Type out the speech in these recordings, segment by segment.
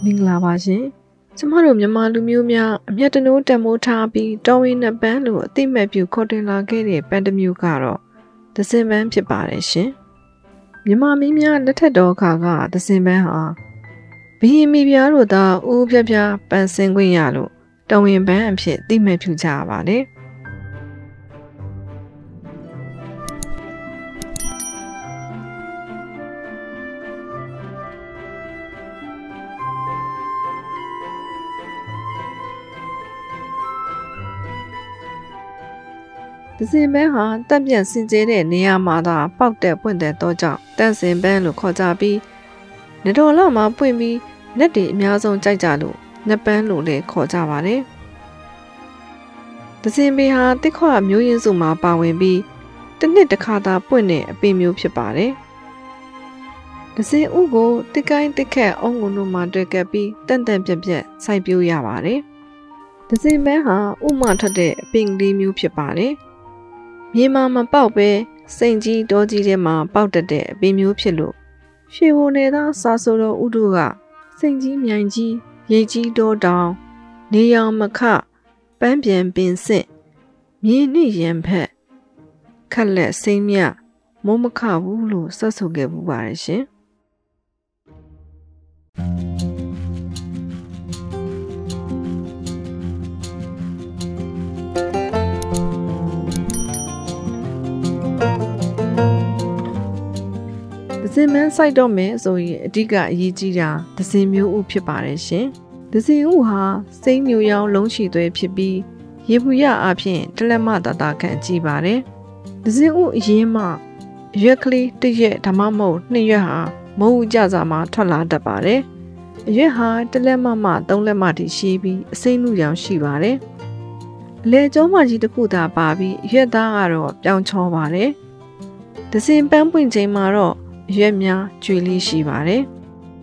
မင်္ဂလာပါရှင်ကျမတို့မြန်မာလူမျိုးများအမျက်တနိုးတံမိုးထားပြီးတော်ဝင်နှစ်ပန်းလိုအသိမဲ့ပြုခေါ်တင်လာခဲ့တဲ့ပန်းတစ်မျိုးကတော့သစင်ပန်းဖြစ်ပါတယ်ရှင်မြန်မာမင်းများလက်ထက်တော်အခါကသစင်ပန်းဟာဘီရင်မီပြားတို့သာဦးပြပြပန်းစင်ခွင့်ရလို့တော်ဝင်ပန်းအဖြစ်သိမဲ့ပြုကြရပါတယ်သစင်ပန်းဟာတက်ပြန့်စင်ကြဲတဲ့နေရာမှာသာပေါက်တဲ့ပွင့်တဲ့တော့ကြောင့်တန့်စင်ပန်းလို့ခေါ်ကြပြီးနေတော်လာမှာပွင့်ပြီးလက်တွေအများဆုံးကြိုက်ကြလို့နှစ်ပန်းလို့လည်းခေါ်ကြပါတယ်။သစင်ပင်ဟာတစ်ခွမျိုးရင်းစုမှာပါဝင်ပြီးတစ်နှစ်တစ်ခါသာပွင့်တဲ့အပင်မျိုးဖြစ်ပါတယ်။သစင်ဥကိုတစ်ကိုင်းတစ်ခက်အုံးကုန်တို့မှာတွေ့ကပ်ပြီးတန့်တန့်ပြက်ပြက်စိုက်ပျိုးရပါတယ်။သစင်ပန်းဟာဥမထွက်တဲ့အပင်ကလေးမျိုးဖြစ်ပါတယ်။မြေမှာမပေါက်ပဲစိန်ကြီးတောကြီးထဲမှာပေါက်တတ်တဲ့အပင်မျိုးဖြစ်လို့ရွှေဘုံနယ်သားစာဆိုတော်ဥတို့ကစိန်ကြီးမြိုင်ကြီးရိတ်ကြီးတောတောင်နေရောင်မခပန်းပြန်ပင်စစ်မြေနှင့်ရံဖက်ခက်လက်စိမ့်မြမိုးမခဘူးလို့ဆက်ဆိုခဲ့ပူပါတယ်ရှင်သစင်ပန်းစိုက်တော့မယ်ဆိုရင်အဓိကအရေးကြီးတာသစင်မျိုးဥဖြစ်ပါတယ်ရှင်။သစင်ဥဟာစိမ့်မျိုးရောင်လုံးချီသွဲဖြစ်ပြီးရေပူရအဖြစ်တလက်မတာတာခံကြည့်ပါတယ်။သစင်ဥအရင်မှအရွက်ကလေးတစ်ရက်ဒါမှမဟုတ်နှစ်ရက်ဟာမုံဥကြစာမှာထွက်လာတတ်ပါတယ်။အရွက်ဟာတလက်မသုံးလက်မထိရှိပြီးအစိမ့်လူရောင်ရှိပါတယ်။အလဲကျောမကြီးတစ်ခုသာပါပြီးအရွက်သားကတော့ပြောင်းချောပါတယ်။သစင်ပန်းပွင့်ချိန်မှာတော့ရွက်များကျွေလေးရှိပါတယ်။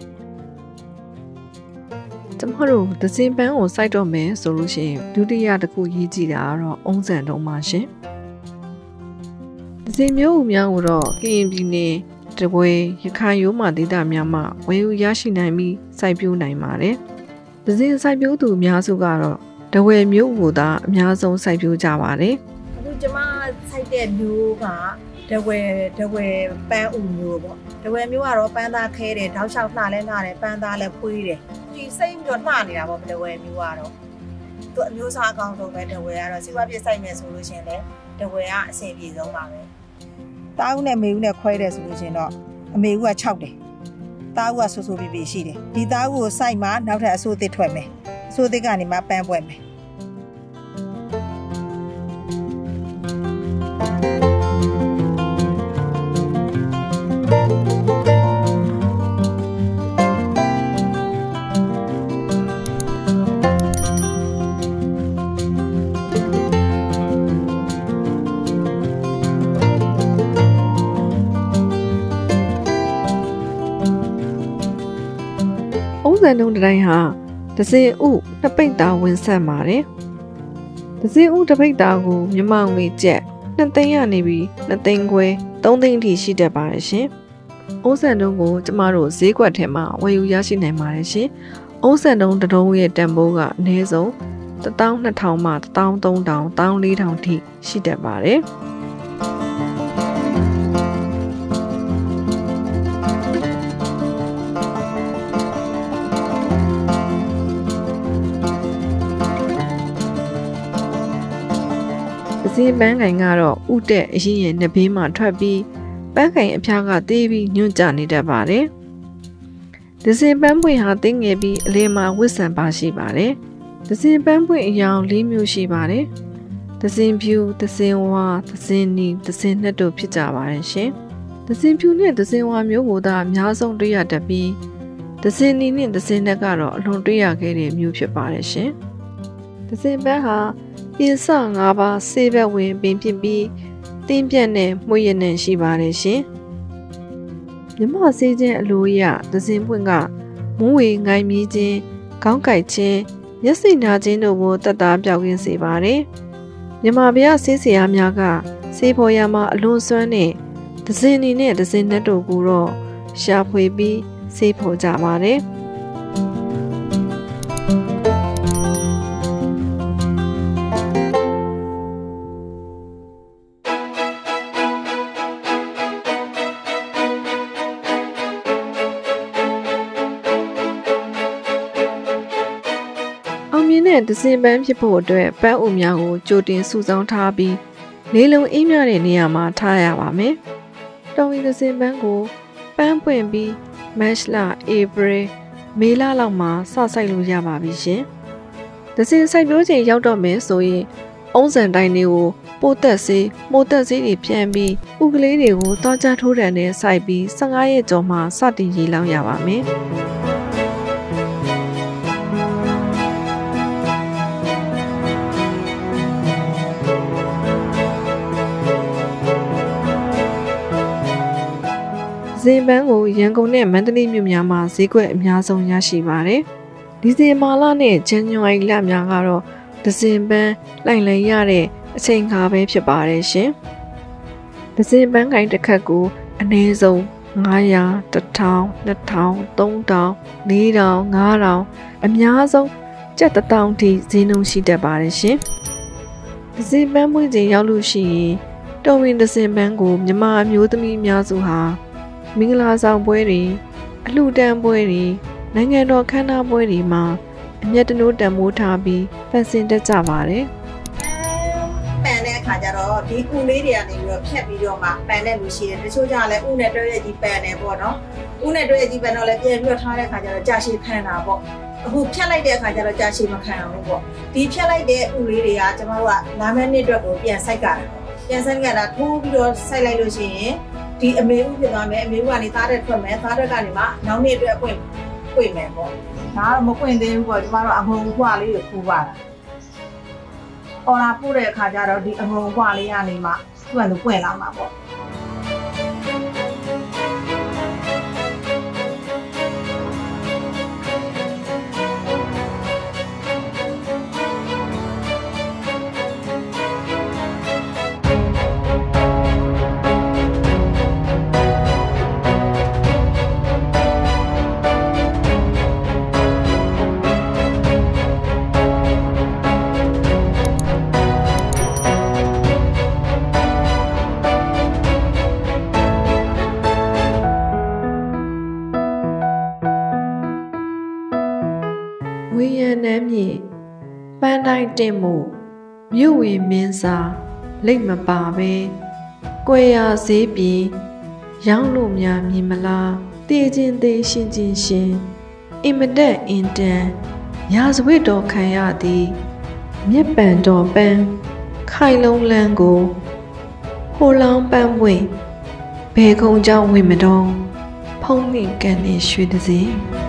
ကျမတို့သစင်ပန်းကိုစိုက်တော့မယ်ဆိုလို့ရှိရင်ဒုတိယတစ်ခုရေးကြည့်တာကတော့အုံးစံတုံးပါရှင်။သစင်မျိုးဥများကိုတော့ကရင်ပြည်နယ်တပွဲရခိုင်ရိုးမှဒေသများမှဝယ်ယူရရှိနိုင်ပြီးစိုက်ပျိုးနိုင်ပါတယ်။သစင်စိုက်ပျိုးသူအများစုကတော့တပွဲမျိုးဥကိုသာအများဆုံးစိုက်ပျိုးကြပါတယ်။အခုကျမစိုက်တဲ့မျိုးကတဝဲပန်းဥမျိုးပေါ့တဝဲမျိုးကတော့ပန်းသားခဲတယ်တောက်လျှောက်နှာလဲနှာတယ်ပန်းသားလဲဖွေးတယ်ဒီစိတ်ပြီးတော့နှာနေတာပေါ့တဝဲမျိုးကတော့သူအမျိုးစားအကောင်းဆုံးပဲတဝဲကတော့စီဝါပြစ်စိုက်မယ်ဆိုလို့ရှင်လေတဝဲကအဆင်ပြေဆုံးပါပဲတားဦးနဲ့မေဦးနဲ့ခွဲတယ်ဆိုလို့ရှင်တော့အမေဦးက6တယ်တားဦးကဆူဆူပြပြရှိတယ်ဒီတားဦးကိုစိုက်မှနောက်ထပ်အဆိုးသစ်ထွက်မယ်အဆိုးသစ်ကနေမှပန်းပွက်မယ်စံတုံးတိုင်းဟာသစင်ဥနှစ်ပိတ်တာဝင်ဆက်ပါတယ်။သစင်ဥတစ်ပိတ်တာကိုမြန်မာငွေကျပ်2သိန်းရနေပြီး2သိန်းခွဲ3သိန်းထိရှိတတ်ပါတယ်ရှင်။အုံးစံတုံးကိုကျမတို့ဈေးကွက်ထဲမှာဝယ်ယူရရှိနိုင်ပါတယ်ရှင်။အုံးစံတုံးတစ်တုံးရဲ့တန်ဖိုးကအနည်းဆုံး12000မှ13000 14000ထိရှိတတ်ပါတယ်။သစင်ပန်းကင်ကတော့ဥတဲ့အရင်ရဲ့နှစ်ဘေးမှာထွက်ပြီးပန်းကင်အဖျားကသေးပြီးညွန့်ကျနေတတ်ပါတယ်။သစင်ပန်းပွင့်ဟာတင်းငယ်ပြီးအလဲမှာဝစ်ဆန်ပါရှိပါတယ်။သစင်ပန်းပွင့်အယောင်၄မျိုးရှိပါတယ်။သစင်ဖြူသစင်ဝါသစင်နီသစင်နှက်တို့ဖြစ်ကြပါတယ်ရှင်။သစင်ဖြူနဲ့သစင်ဝါမျိုးကိုသာအများဆုံးတွေ့ရတတ်ပြီးသစင်နီနဲ့သစင်နှက်ကတော့အလွန်တွေ့ရခဲ့တဲ့မျိုးဖြစ်ပါတယ်ရှင်။သစင်ပန်းဟာပင်စ5ပါးဆေးဘက်ဝင်ပင်ဖြစ်ပြီးတင်းပြတ်နဲ့မှုရနဲ့ရှိပါတယ်ရှင်။မြမဆေးခြင်းအလိုရသစင်ပွင့်ကမုံဝေငိုင်းမြည်ခြင်းခေါင်းကိုက်ခြင်းမျက်စိနာခြင်းတို့ကိုတတ်တာပြောက်ကင်းစေပါတယ်။မြမဗျာဆေးဆရာများကဆေးဖော်ရမှာအလွန်စွမ်းတဲ့သစင်နီနဲ့သစင်နှက်တို့ကိုတော့ရှာဖွေပြီးဆေးဖော်ကြပါတယ်။မြင့်တဲ့ဒဇင်ပန်းဖြစ်ဖို့အတွက်ပန်းအုပ်များကိုကြိုတင်စုဆောင်းထားပြီးလေးလုံးအေးမြတဲ့နေရာမှာထားရပါမယ်။တော်ဝင်ဒဇင်ပန်းကိုပန်းပွင့်ပြီးမတ်လ၊ဧပြီ၊မေလလောက်မှာစစိုက်လို့ရပါပြီရှင်။ဒဇင်စိုက်ပျိုးချိန်ရောက်တော့မယ်ဆိုရင်အုံးစံတိုင်းတွေကိုပိုးသက်စေးမိုးသက်စေးတွေပြန်ပြီးဥကလေးတွေကိုတောကြထိုးတံနဲ့စိုက်ပြီး15ရက်ကျော်မှစတင်ရေလောင်းရပါမယ်။ဇင်ပန်းကိုရန်ကုန်နဲ့မန္တလေးမြို့များမှာဈေးကွက်အများဆုံးရရှိပါတယ်။ဒီဇင်ဘာလနဲ့ဇန်နဝါရီလများကတော့ဒဇင်ပန်းလိုက်လည်ရတဲ့အချိန်ခါပဲဖြစ်ပါတယ်ရှင်။ဒဇင်ပန်းကိုင်တစ်ခတ်ကိုအနည်းဆုံး900 1000 2000 3000 4000 5000အများဆုံးကျပ်1000ထိဈေးနှုန်းရှိတတ်ပါတယ်ရှင်။ဒဇင်ပန်းမွေးချိန်ရောက်လို့ရှိရင်တော်ဝင်ဒဇင်ပန်းကိုမြမအမျိုးသမီးများစုဟာမင်္ဂလာဆောင်ပွဲတွေအလှူဒန်းပွဲတွေနိုင်ငံတော်ခမ်းနားပွဲတွေမှာအမျက်တနိုးတန်မိုးထားပြီးဖန်ဆင်တတ်ကြပါတယ်ပန်တဲ့အခါကျတော့ဒီဥလေးတွေကနေပြီးတော့ဖြတ်ပြီးတော့မှပန်တဲ့လူရှိတယ်တချို့ကြလည်းဥနဲ့တွဲရကြီးပန်တယ်ပေါ့နော်ဥနဲ့တွဲရကြီးပန်တော့လည်းပြန်ပြီးတော့ထားတဲ့အခါကျတော့ကြာရှည်ခံတာပေါ့အခုဖြတ်လိုက်တဲ့အခါကျတော့ကြာရှည်မခံအောင်လို့ပေါ့ဒီဖြတ်လိုက်တဲ့ဥလေးတွေကကျမတို့ကလာမယ့်နှစ်အတွက်ကိုပြန်စိုက်ကြတာပြန်စိုက်ကြတာထိုးပြီးတော့စိုက်လိုက်လို့ရှိရင်ဒီအမေဥဖြစ်သွားမယ်အမေဥကနေသားတဲ့ထွက်မယ်သားတဲ့ကနေမှနောက်နေ့အတွက်အပွင့်မယ်ပေါ့ဒါကတော့မပွင့်သေးဘူးပေါ့ကျမတို့အငုံခွာလေးကိုခူးပါတာအော်လာပို့တဲ့အခါကျတော့ဒီအငုံခွာလေးကနေမှသူ့ကသူပွင့်လာမှာပေါ့ဝေယံနှမ်းမြေပန်းတိုင်းတင်မှုမြို့ဝင်မင်းစားလိတ်မပါပဲကွယ်ရာဈေးပြင်ရောင်းလို့များမြင်မလားတည်ခြင်းသေးရှင်ချင်းရှင်အင်မတက်အင်တန်ရာဇဝတ်တော်ခံရသည်မြက်ပံတော်ပန်းခိုင်လုံးလန်းကိုဟိုလောင်းပန်းပွင့်ဘယ်ခုံကြောင့်ဝင်မတော်ဖုံးနှင့်ကန်နေရွှေတစင်း